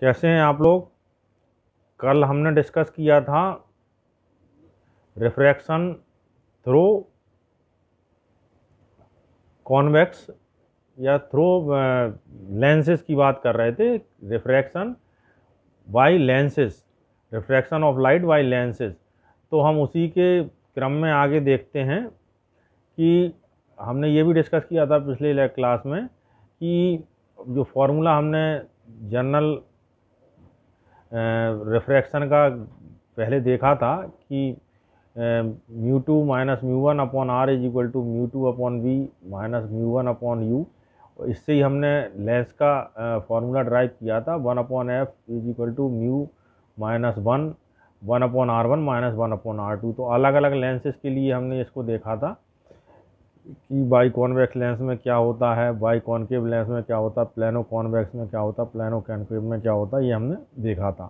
कैसे हैं आप लोग। कल हमने डिस्कस किया था रिफ्रैक्शन थ्रू कॉन्वेक्स या थ्रू लेंसेज की बात कर रहे थे। Refraction by lenses, refraction of light by lenses. तो हम उसी के क्रम में आगे देखते हैं कि हमने ये भी डिस्कस किया था पिछले क्लास में कि जो फॉर्मूला हमने जनरल रिफ्रैक्शन का पहले देखा था कि mu two minus mu one upon R is equal to mu two upon V minus mu one upon U. इससे ही हमने लेंस का फॉर्मूला ड्राइव किया था, one upon F is equal to mu minus one upon R one minus one upon R two. तो अलग अलग lenses के लिए हमने इसको देखा था कि बाई कॉन्वेक्स लेंस में क्या होता है, बाई कॉनकेव लेंस में क्या होता है, प्लेनो कॉन्वेक्स में क्या होता है, प्लेनो कॉनकेव में क्या होता है, ये हमने देखा था।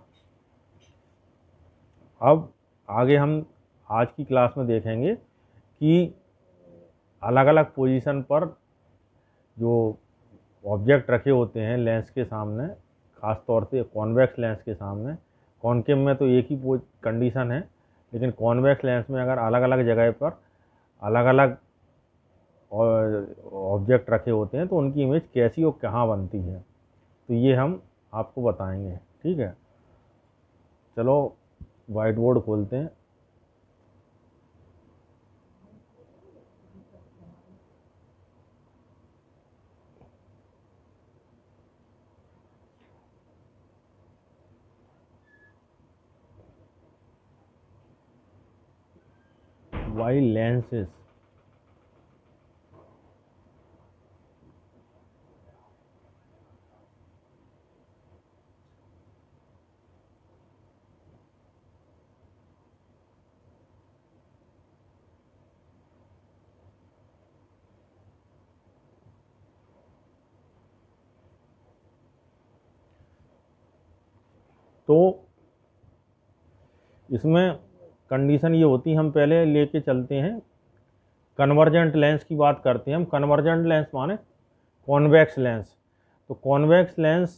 अब आगे हम आज की क्लास में देखेंगे कि अलग अलग पोजीशन पर जो ऑब्जेक्ट रखे होते हैं लेंस के सामने, ख़ास तौर से कॉन्वेक्स लेंस के सामने। कॉनकेव में तो एक ही कंडीशन है, लेकिन कॉन्वेक्स लेंस में अगर अलग अलग जगह पर अलग अलग ऑब्जेक्ट रखे होते हैं तो उनकी इमेज कैसी और कहाँ बनती है, तो ये हम आपको बताएंगे। ठीक है, चलो वाइट बोर्ड खोलते हैं। वाई लेंसेज, तो इसमें कंडीशन ये होती है, हम पहले लेके चलते हैं कन्वर्जेंट लेंस की बात करते हैं हम। कन्वर्जेंट लेंस माने कॉन्वेक्स लेंस। तो कॉन्वेक्स लेंस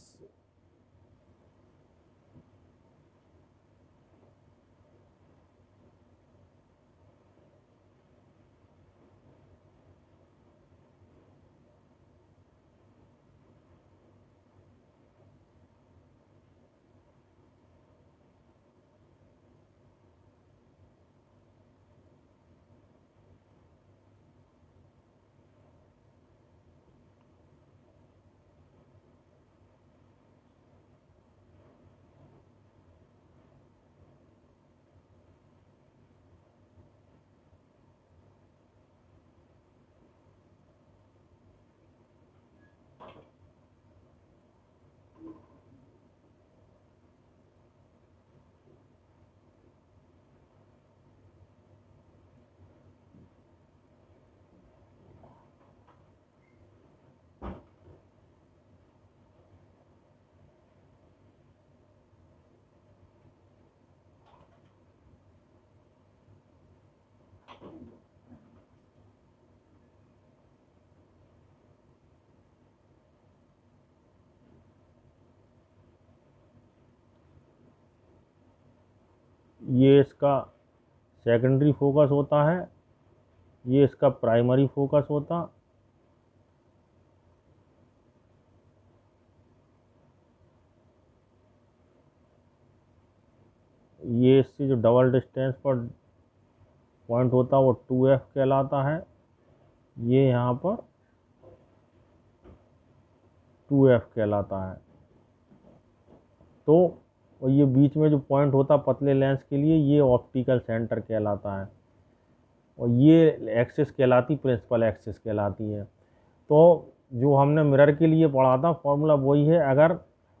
ये इसका सेकेंडरी फोकस होता है, ये इसका प्राइमरी फोकस होता। ये इससे जो डबल डिस्टेंस पर पॉइंट होता है वो 2F कहलाता है। ये यहाँ पर 2F कहलाता है। तो और ये बीच में जो पॉइंट होता है पतले लेंस के लिए, ये ऑप्टिकल सेंटर कहलाता है। और ये एक्सिस कहलाती, प्रिंसिपल एक्सिस कहलाती है। तो जो हमने मिरर के लिए पढ़ा था फॉर्मूला वही है। अगर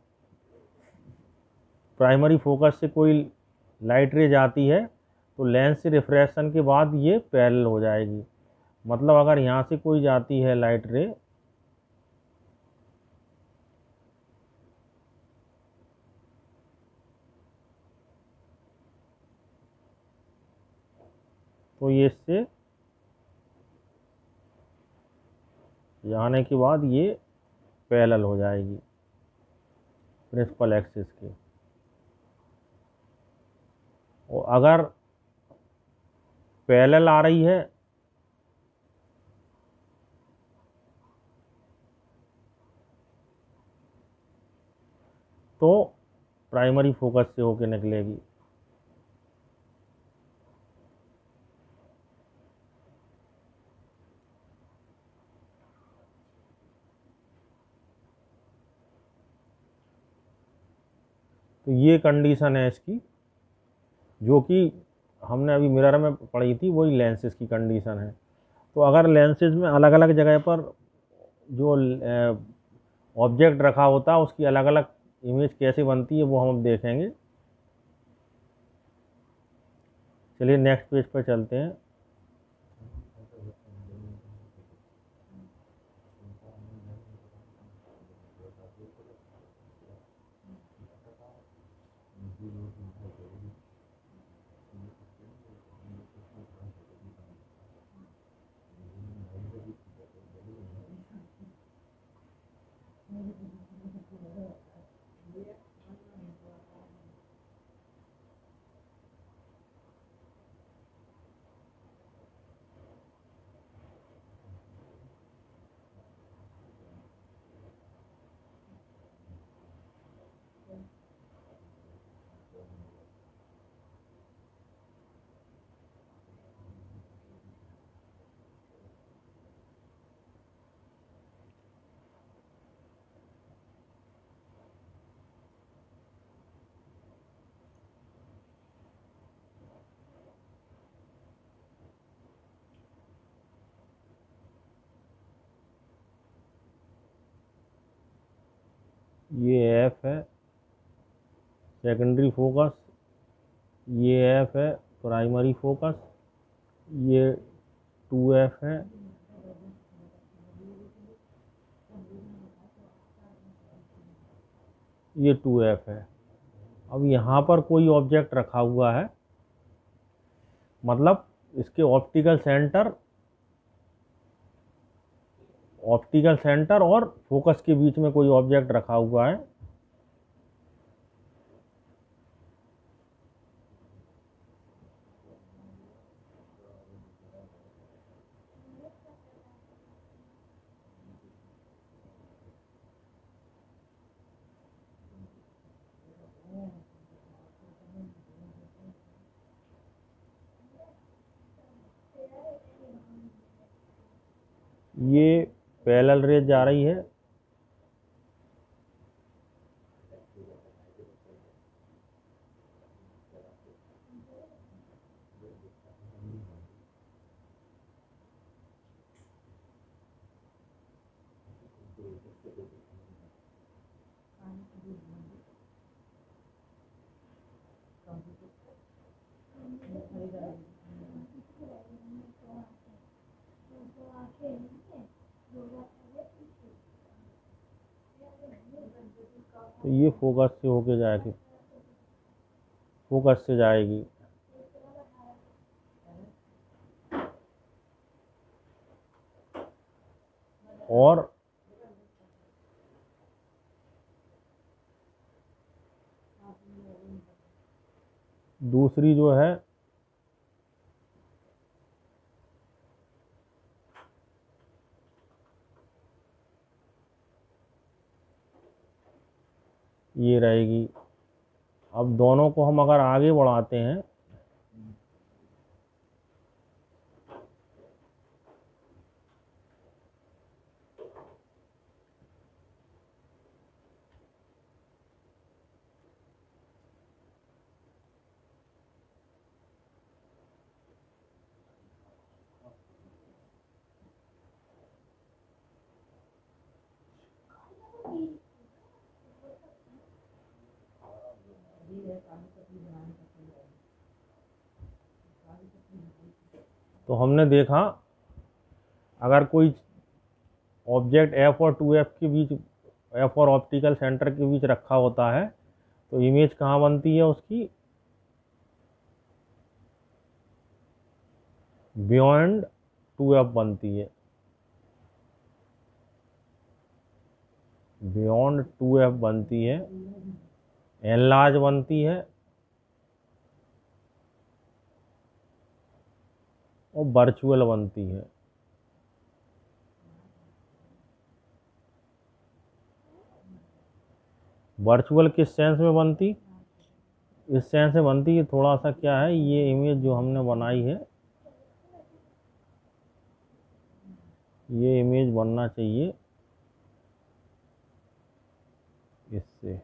प्राइमरी फोकस से कोई लाइट रे जाती है तो लेंस से रिफ्रैक्शन के बाद ये पैरेलल हो जाएगी। मतलब अगर यहाँ से कोई जाती है लाइट रे, तो ये इससे जाने के बाद ये पैरेलल हो जाएगी। प्रिंसिपल एक्सिस के। और अगर पैरेलल आ रही है तो प्राइमरी फोकस से होके निकलेगी। तो ये कंडीशन है इसकी, जो कि हमने अभी मिरर में पढ़ी थी, वही लेंसेज की कंडीशन है। तो अगर लेंसेज में अलग अलग जगह पर जो ऑब्जेक्ट रखा होता है उसकी अलग अलग इमेज कैसे बनती है वो हम अब देखेंगे। चलिए नेक्स्ट पेज पर चलते हैं। ये एफ है सेकेंडरी फोकस, ये एफ है प्राइमरी फोकस, ये 2F है, ये 2F है। अब यहाँ पर कोई ऑब्जेक्ट रखा हुआ है, मतलब इसके ऑप्टिकल सेंटर और फोकस के बीच में कोई ऑब्जेक्ट रखा हुआ है। ये पैरेलल रेज जा रही है, तो ये फोकस से होके जाएगी, फोकस से जाएगी। और दूसरी जो है ये रहेगी। अब दोनों को हम अगर आगे बढ़ाते हैं तो हमने देखा अगर कोई ऑब्जेक्ट एफ और 2F के बीच, एफ और ऑप्टिकल सेंटर के बीच रखा होता है तो इमेज कहाँ बनती है उसकी, बियॉन्ड 2F बनती है। बियॉन्ड 2f बनती है, एन लार्ज बनती है और वर्चुअल बनती है। वर्चुअल किस सेंस में बनती, इस सेंस में बनती है, थोड़ा सा क्या है, ये इमेज जो हमने बनाई है, ये इमेज बनना चाहिए इससे।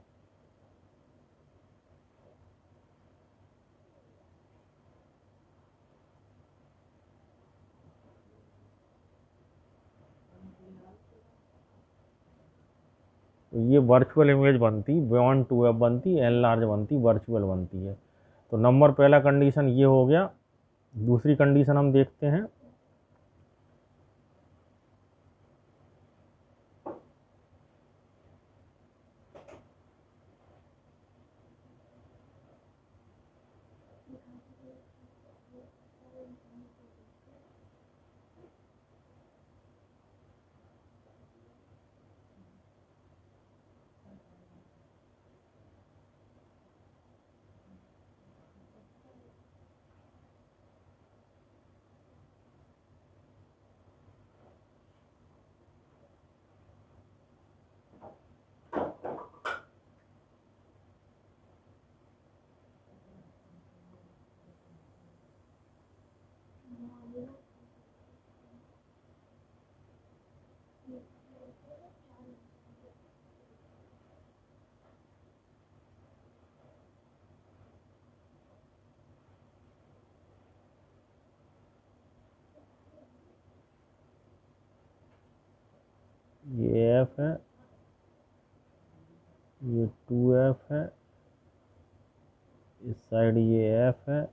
तो ये वर्चुअल इमेज बनती, बियॉन्ड 2f बनती, एन लार्ज बनती, वर्चुअल बनती है। तो नंबर पहला कंडीशन ये हो गया। दूसरी कंडीशन हम देखते हैं। ये एफ है, ये 2f है, इस साइड ये एफ है,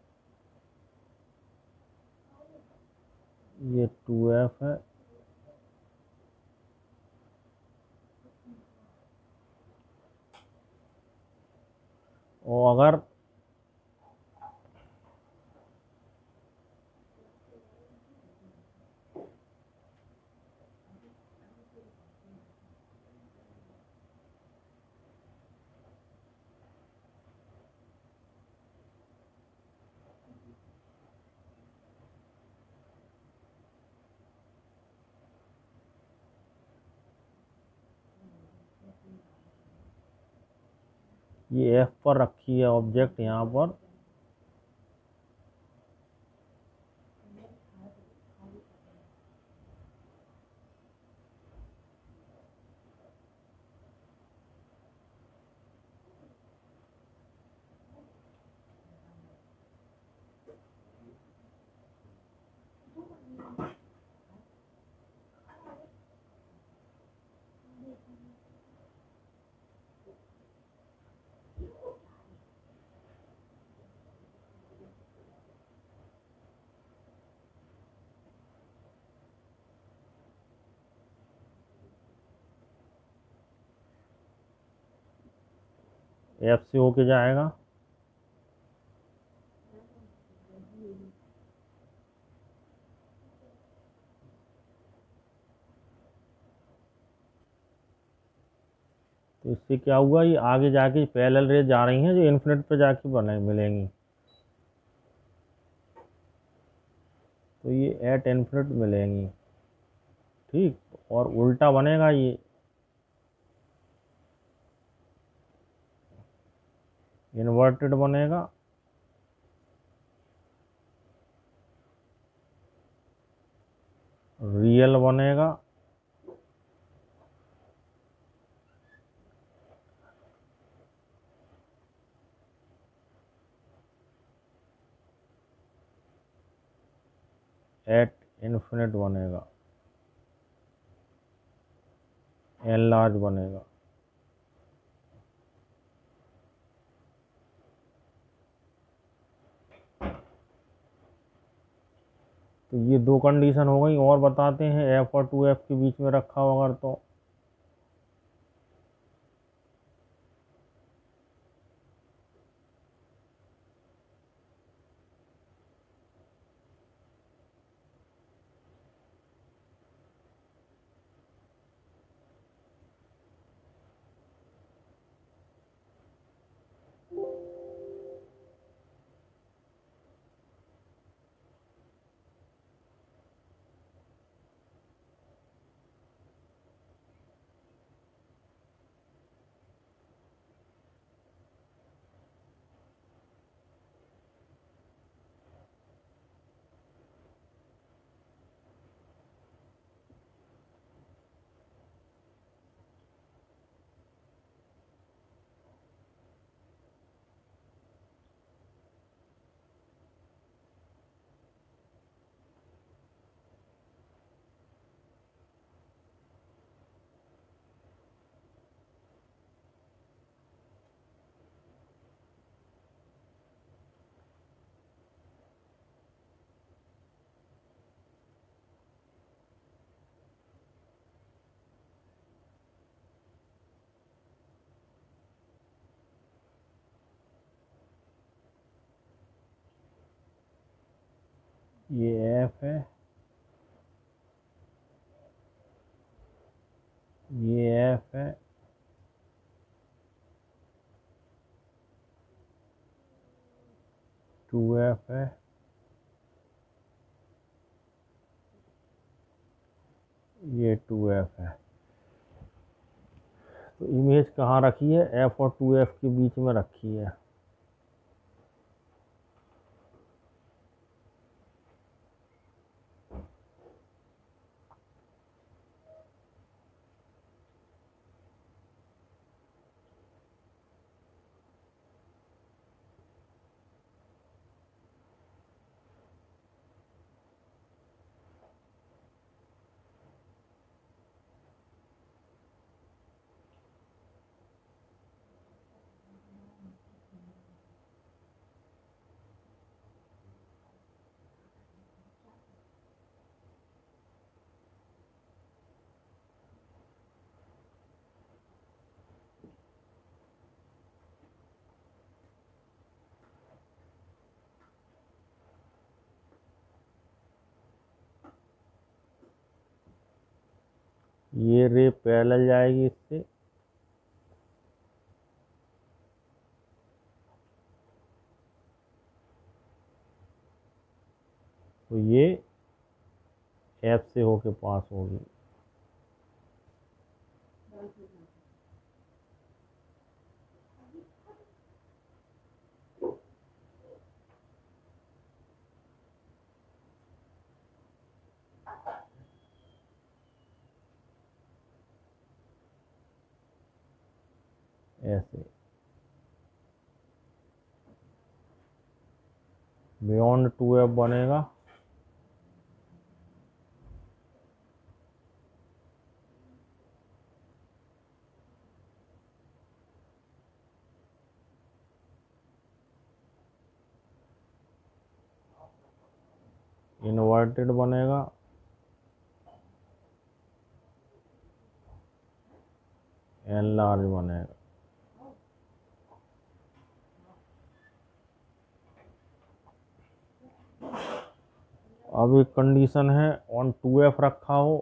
ये 2f है, और अगर ये एफ पर रखी है ऑब्जेक्ट यहाँ पर, एफ से होके जाएगा। तो इससे क्या हुआ, ये आगे जाके पैरेलल रेज जा रही हैं जो इन्फिनिट पे जाके बने मिलेंगी। तो ये एट इन्फिनिट मिलेंगी, ठीक। और उल्टा बनेगा, ये इन्वर्टेड बनेगा, रियल बनेगा, एट इन्फिनिट बनेगा, एन लार्ज बनेगा। तो ये दो कंडीशन हो गई, और बताते हैं एफ और 2f के बीच में रखा हो अगर तो। ये एफ है, ये एफ है, टू एफ है, ये टू एफ है। तो इमेज कहाँ रखी है? एफ और टू एफ के बीच में रखी है। ये रे पैरेलल जाएगी इससे, तो ये एफ से होके पास होगी। ऐसे बियॉन्ड टू एफ बनेगा। इन्वर्टेड बनेगा, एन लार्ज बनेगा। अब एक कंडीशन है ऑन टू एफ रखा हो,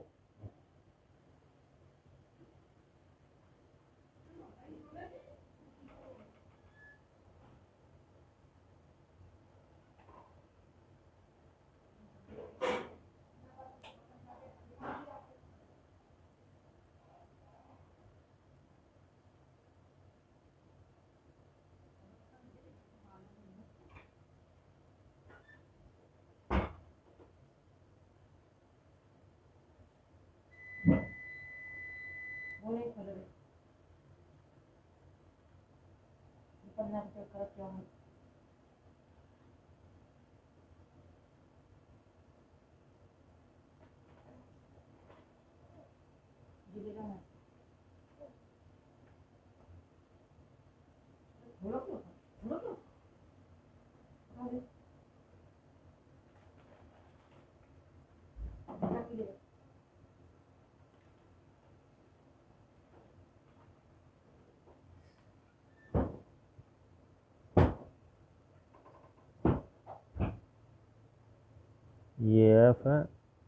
ये एफ है,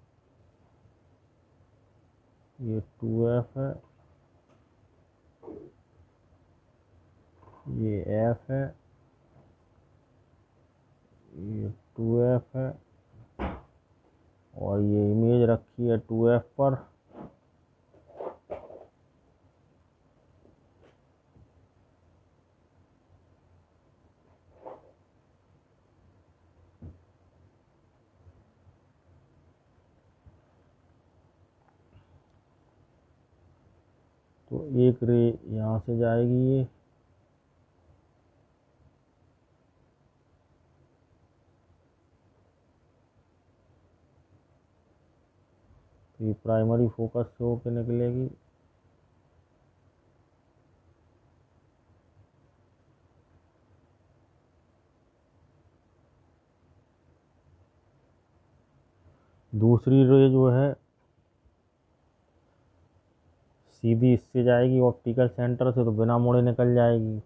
ये टू एफ है, ये एफ है, ये टू एफ है, और ये इमेज रखी है टू एफ पर। तो एक रे यहाँ से जाएगी ये, तो ये प्राइमरी फोकस से होके निकलेगी। दूसरी रे जो है सीधी इससे जाएगी ऑप्टिकल सेंटर से, तो बिना मुड़े निकल जाएगी।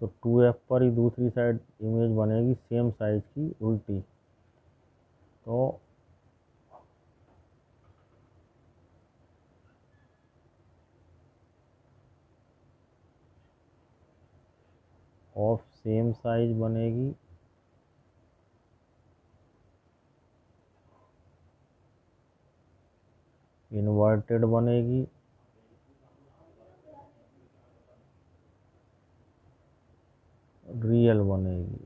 तो 2f पर ही दूसरी साइड इमेज बनेगी सेम साइज की उल्टी। तो ऑफ सेम साइज बनेगी इन्वर्टेड बनेगी रियल बनेगी।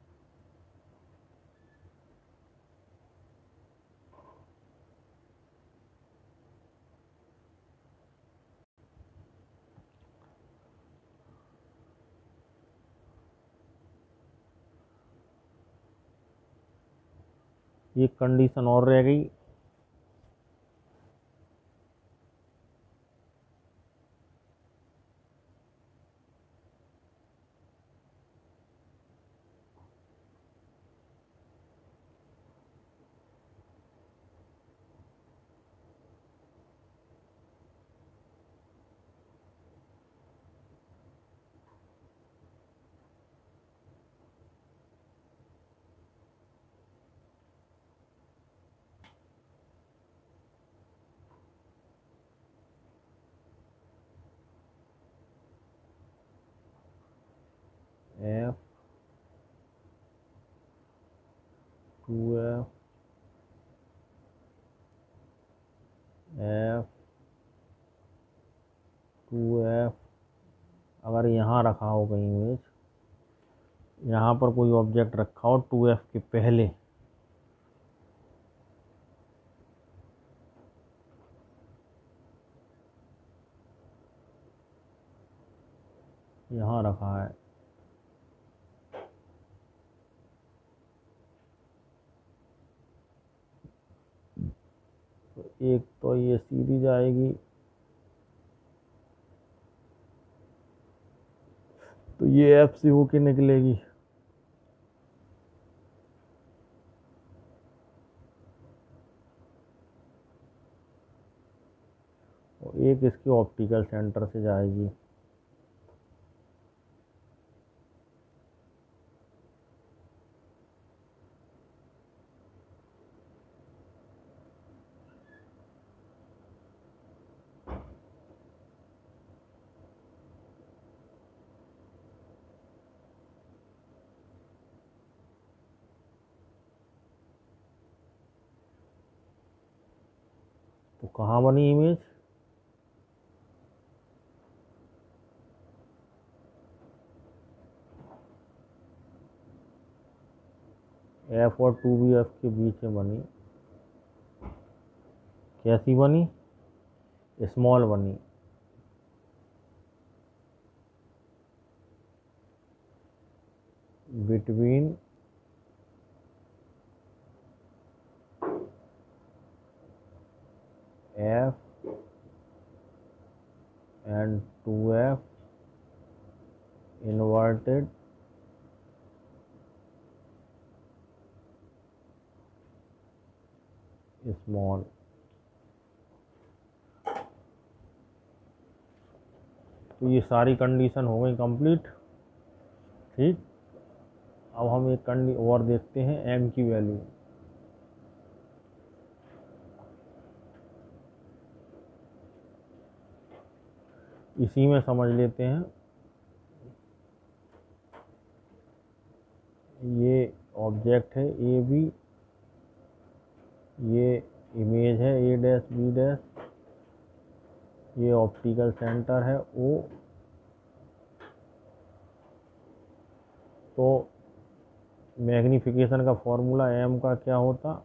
ये कंडीशन और रह गई। f 2f f 2f अगर यहाँ रखा हो कहीं इमेज, यहाँ पर कोई ऑब्जेक्ट रखा हो 2f के पहले, यहाँ रखा है, तो एक तो ये सीधी जाएगी, तो ये एफ से होके निकलेगी। और एक इसके ऑप्टिकल सेंटर से जाएगी। तो कहाँ बनी इमेज? एफ और 2bf के बीच में बनी। कैसी बनी? स्मॉल बनी। Between f and 2f inverted small. तो ये सारी कंडीशन हो गई कंप्लीट। ठीक, अब हम एक कंडीशन और देखते हैं, m की वैल्यू। इसी में समझ लेते हैं। ये ऑब्जेक्ट है ए बी, ये इमेज है ए डैश बी डैश, ये ऑप्टिकल सेंटर है ओ। तो मैग्नीफिकेशन का फॉर्मूला m का क्या होता?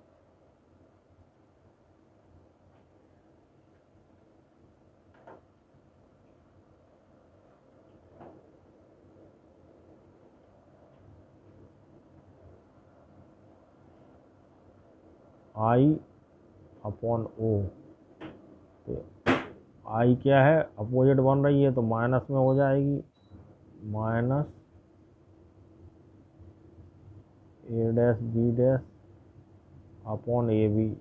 I upon O. तो I क्या है? अपोजिट बन रही है तो माइनस में हो जाएगी, minus A dash B dash upon A B.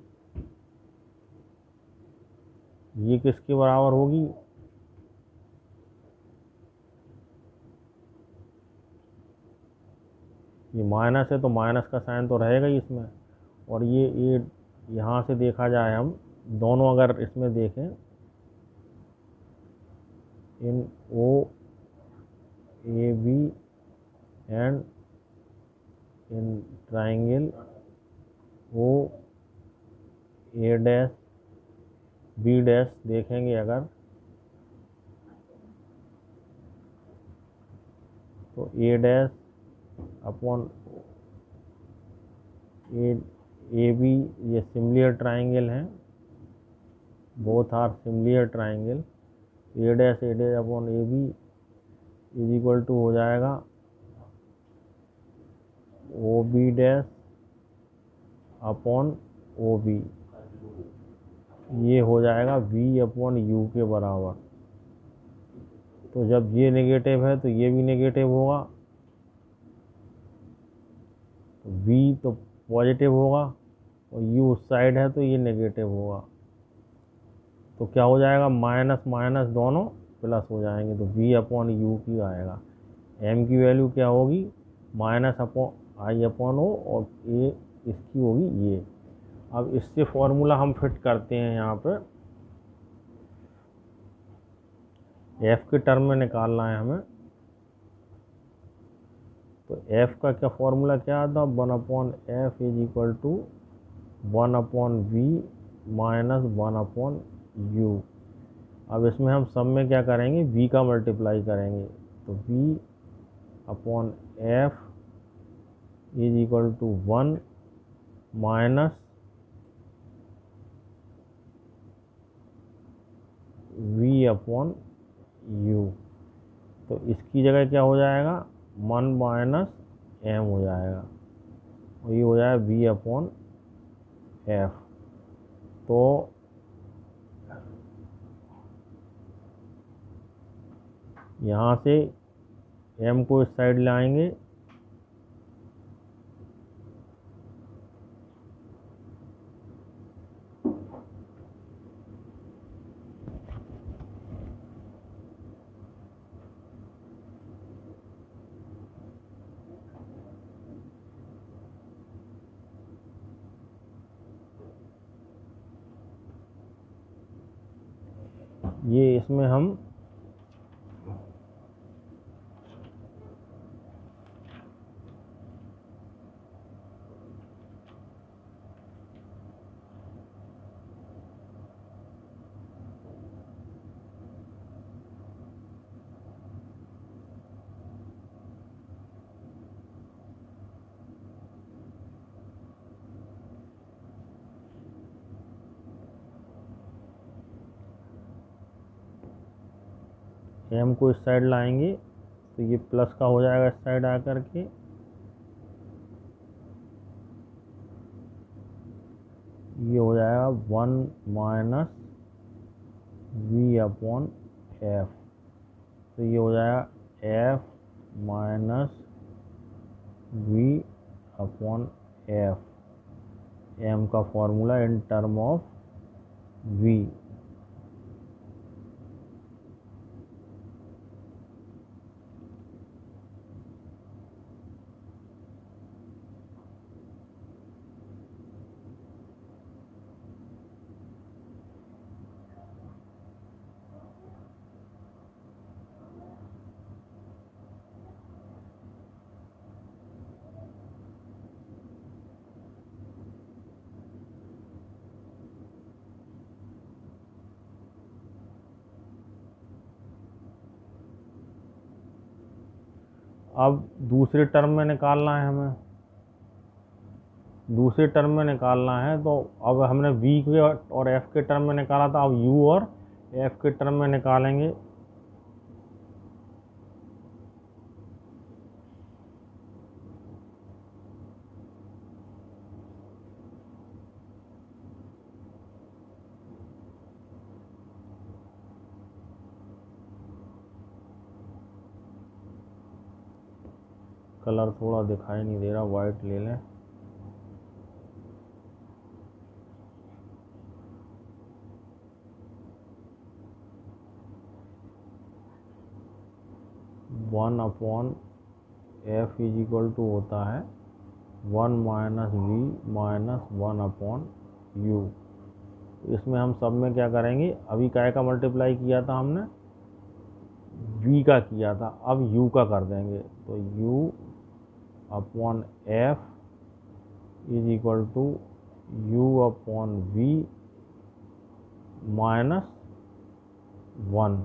ये किसके बराबर होगी? ये माइनस है तो माइनस का साइन तो रहेगा ही इसमें। और ये यहाँ से देखा जाए, हम दोनों अगर इसमें देखें, in O A B and in triangle O A dash B dash देखेंगे अगर, तो A dash upon A B ये सिमिलर ट्राइंगल हैं, both are similar triangle. A dash upon A B is equal to हो जाएगा O B dash upon O B, ये हो जाएगा वी अपॉन यू के बराबर। तो जब ये नेगेटिव है तो ये भी नेगेटिव होगा, तो वी तो पॉजिटिव होगा और यू उस साइड है तो ये नेगेटिव होगा। तो क्या हो जाएगा, माइनस माइनस दोनों प्लस हो जाएंगे, तो वी अपॉन यू की आएगा। एम की वैल्यू क्या होगी, minus upon I upon O, और ए इसकी होगी ये। अब इससे फॉर्मूला हम फिट करते हैं यहाँ पे, एफ के टर्म में निकालना है हमें। तो एफ का क्या फॉर्मूला क्या आता, 1/f is equal to 1/v minus 1/u। अब इसमें हम सब में क्या करेंगे, v का मल्टीप्लाई करेंगे, तो v upon F is equal to 1 minus v upon u। तो इसकी जगह क्या हो जाएगा, 1 माइनस एम हो जाएगा, और ये हो जाएगा v अपॉन एफ। तो यहाँ से m को इस साइड लाएंगे, ये इसमें हम m को इस साइड लाएंगे, तो ये प्लस का हो जाएगा इस साइड आकर के, ये हो जाएगा 1 माइनस v अपॉन एफ। तो ये हो जाएगा f minus v upon F, m का formula in term of v। अब दूसरे टर्म में निकालना है हमें, दूसरे टर्म में निकालना है। तो अब हमने v के और f के टर्म में निकाला था, अब u और f के टर्म में निकालेंगे। कलर थोड़ा दिखाई नहीं दे रहा, वाइट ले लें। One upon F is equal to होता है 1 minus V minus 1 upon U. इसमें हम सब में क्या करेंगे, अभी काय का मल्टीप्लाई किया था हमने, v का किया था, अब u का कर देंगे। तो u upon F is equal to u upon v minus 1।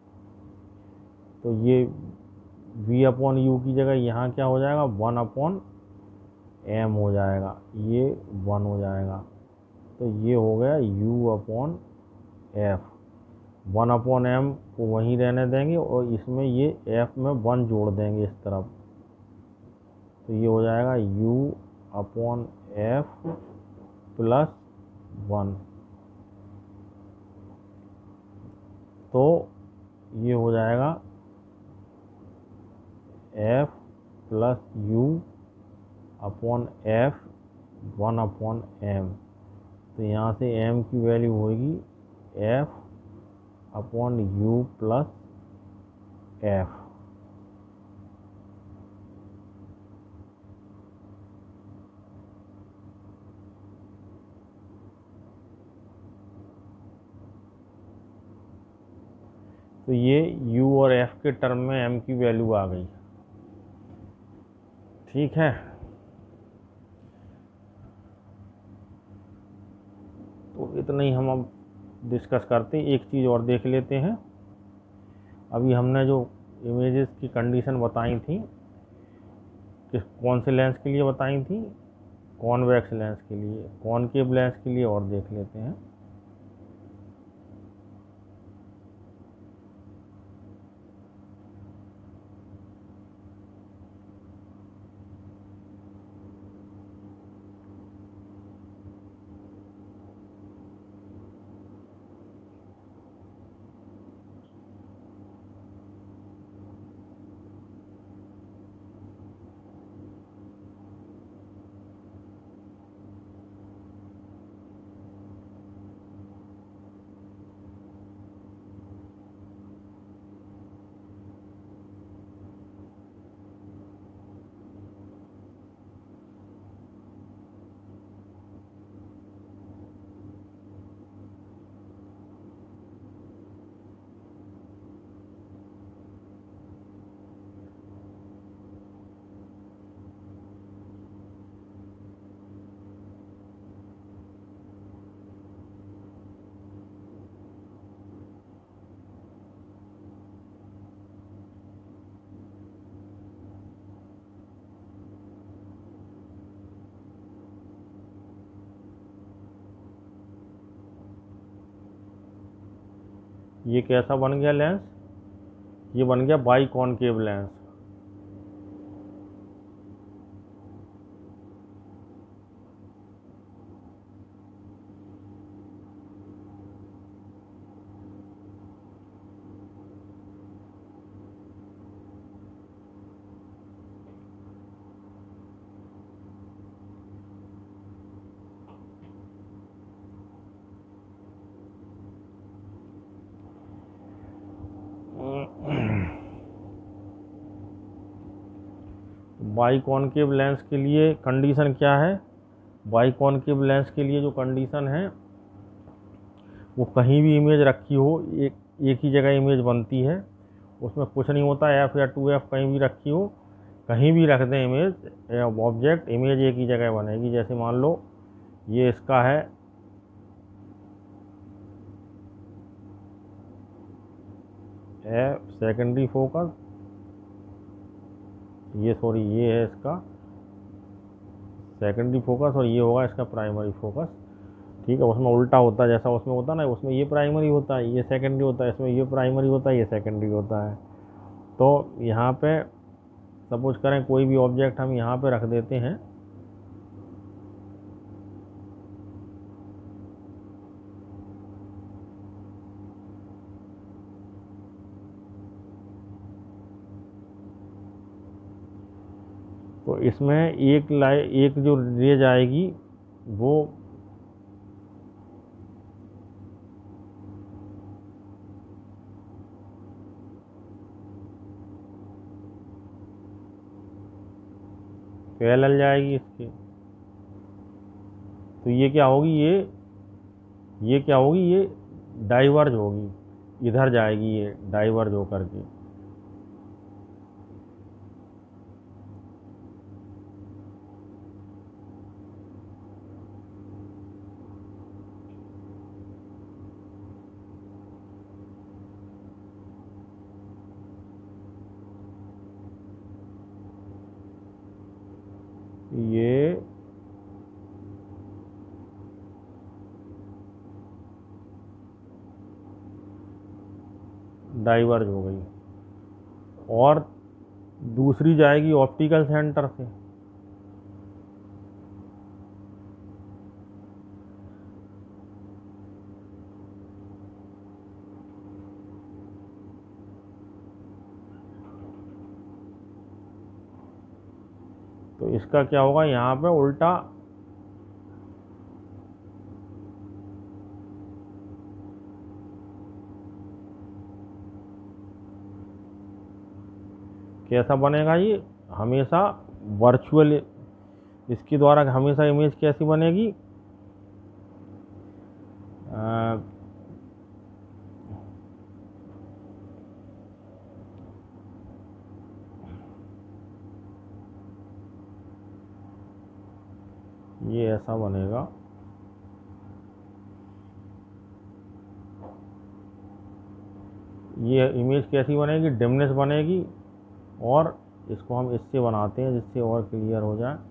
तो ये v अपॉन यू की जगह यहाँ क्या हो जाएगा, 1 अपॉन m हो जाएगा, ये 1 हो जाएगा। तो ये हो गया u upon F. 1 upon m को वहीं रहने देंगे और इसमें ये f में 1 जोड़ देंगे इस तरफ। तो ये हो जाएगा u अपॉन एफ प्लस 1। तो ये हो जाएगा f plus u upon F 1 upon m। तो यहाँ से m की वैल्यू होगी f upon u plus f। तो ये u और f के टर्म में m की वैल्यू आ गई। ठीक है, तो इतना ही हम अब डिस्कस करते हैं। एक चीज़ और देख लेते हैं। अभी हमने जो इमेजेस की कंडीशन बताई थी, किस कौन से लेंस के लिए बताई थी, कॉन्वेक्स लेंस के लिए, कॉनकेव लेंस के लिए और देख लेते हैं। ये कैसा बन गया लेंस, ये बन गया biconcave lens. Biconcave lens के लिए कंडीशन क्या है, बाई कॉनकेव लेंस के लिए जो कंडीशन है, वो कहीं भी इमेज रखी हो, एक ही जगह इमेज बनती है, उसमें कुछ नहीं होता। एफ या 2f कहीं भी रखी हो, कहीं भी रख दें इमेज ऑब्जेक्ट, इमेज एक ही जगह बनेगी। जैसे मान लो ये इसका है सेकेंडरी फोकस, ये सॉरी ये है इसका सेकेंडरी फोकस और ये होगा इसका प्राइमरी फोकस। ठीक है, उसमें उल्टा होता है, जैसा उसमें होता है ना, उसमें ये प्राइमरी होता है, ये सेकेंडरी होता है, इसमें ये प्राइमरी होता है, ये सेकेंडरी होता है। तो यहाँ पे सपोज करें कोई भी ऑब्जेक्ट हम यहाँ पे रख देते हैं, तो इसमें एक जो रे जाएगी वो पैरेलल जाएगी इसके। तो ये क्या होगी, ये क्या होगी, ये डाइवर्ज होगी, इधर जाएगी ये डाइवर्ज होकर के। ये डाइवर्ज हो गई और दूसरी जाएगी ऑप्टिकल सेंटर से। तो इसका क्या होगा, यहाँ पे उल्टा कैसा बनेगा, ये हमेशा वर्चुअल, इसके द्वारा हमेशा इमेज कैसी बनेगी, ये ऐसा बनेगा। ये इमेज कैसी बनेगी, डिमनेस बनेगी। और इसको हम इससे बनाते हैं जिससे और क्लियर हो जाए।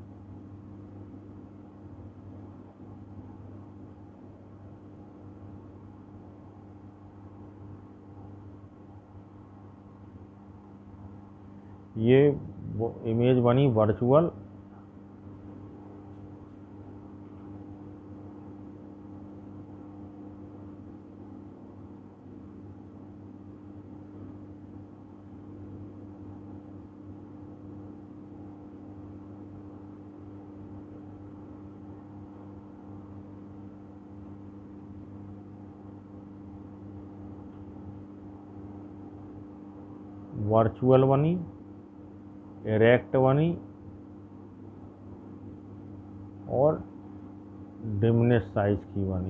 ये वो इमेज बनी वर्चुअल। वर्चुअल बनी, इरेक्ट बनी और डिमनेस साइज की बनी।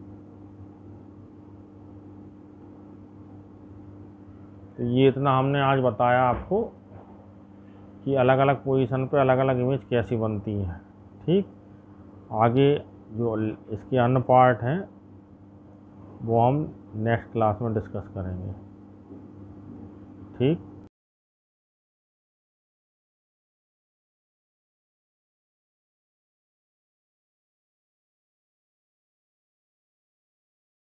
तो ये इतना हमने आज बताया आपको कि अलग अलग पोजीशन पे अलग अलग इमेज कैसी बनती हैं। ठीक, आगे जो इसके अन्य पार्ट हैं वो हम नेक्स्ट क्लास में डिस्कस करेंगे। ठीक।